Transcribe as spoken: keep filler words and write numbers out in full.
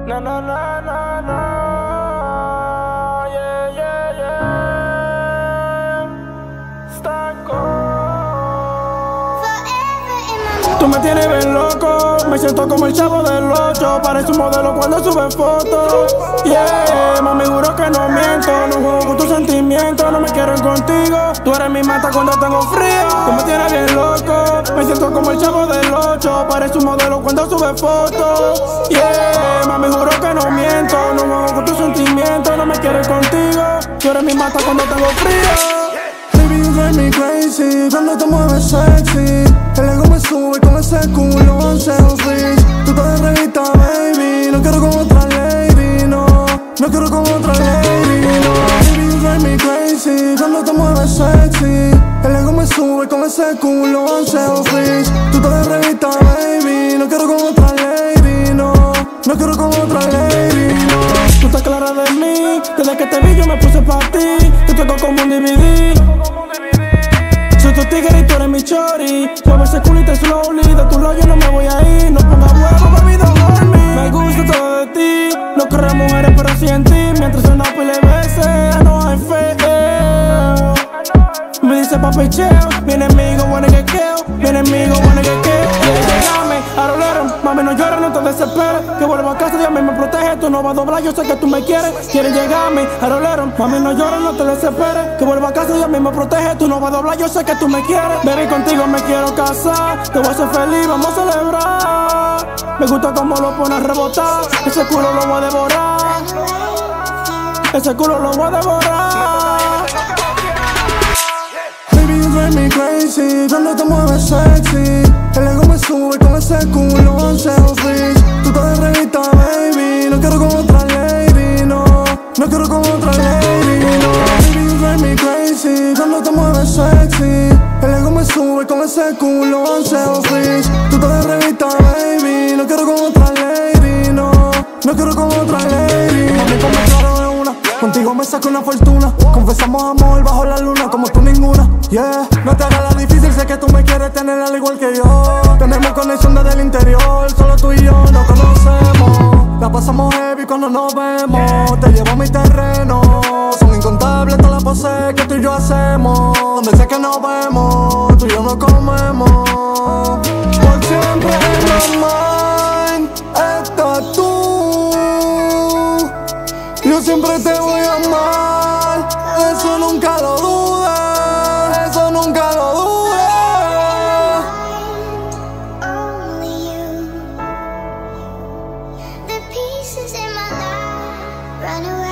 Na na na na na, yeah yeah yeah. Staco. Tú me tienes bien loco, me siento como el chavo del ocho. Parece un modelo cuando sube fotos. Yeah, mami juro que no miento, no juego con tus sentimientos, no me quiero ir contigo. Tú eres mi mata cuando tengo frío. Tú me tienes bien loco, me siento como el chavo del ocho. Parece un modelo cuando sube fotos. Yeah, mami juro que no miento, no juego con tus sentimientos, no me quiero ir contigo. Tú eres mi mata cuando tengo frío. Baby, you drive me crazy cuando te mueves sexy. El ego me sube con ese culo en selfies. Tú estás de revista, baby, no quiero con otra lady, no. No quiero con otra lady, no. Baby, you drive me crazy cuando te mueves sexy. El ego me sube con ese culo en selfies. Tú estás de revista, baby, no quiero con otra lady, no. No quiero con otra lady, no. Tú estás clara de mí, desde que te vi yo me puse pa' ti. Te toco como un D V D. Soy tu tigre y tú eres mi chori. Mueve ese culito slowly, de tu lado yo no me voy a ir. No pongas huevo, baby, don't hurt me. Me gusta todo de ti, no corre mujeres pero sí en ti. Mientras una pile veces, I know I fail. Me dice papi cheo, mi enemigo wanna get killed. Mi enemigo wanna get killed. Llegame, aroleron, mami no llores, no te desesperes. Que vuelvo a casa, Dios a mí me protege. Tú no vas a doblar, yo sé que tú me quieres. Quieres llegarme, aroleron, mami no llores, no te desesperes. Que vuelvo a casa, Dios a mí me protege. Tú no vas a doblar, yo sé que tú me quieres. Baby, contigo me quiero casar. Te voy a hacer feliz, vamos a celebrar. Me gusta cómo lo pones a rebotar. Ese culo lo voy a devorar. Ese culo lo voy a devorar. Baby, you drive me crazy cuando te mueves sexy. El ego me sube con ese culo en selfies. Tú estás de revista, baby, no quiero con otra lady, no. No quiero con otra lady, no. Baby, you drive me crazy cuando te mueves sexy. El ego me sube con ese culo en selfies. Tú estás de revista, baby, no quiero con otra lady, no. No quiero con otra lady. Mami, ponme claro de una, contigo me saco una fortuna. Confesamos amor bajo la luna como tú ninguna. Yeah, no te hagas la difícil, sé que tú me quieres tener al igual que yo. Tenemos conexión desde el interior, solo tú y yo nos conocemos. La pasamos heavy cuando nos vemos, te llevo a mi terreno. Son incontables todas las poses que tú y yo hacemos. Donde sé que nos vemos, tú y yo nos comemos. Por siempre en my mind estás tú. Yo siempre te voy a amar, eso nunca lo dudes, eso nunca lo dudes. Only you. The pieces in my life run away.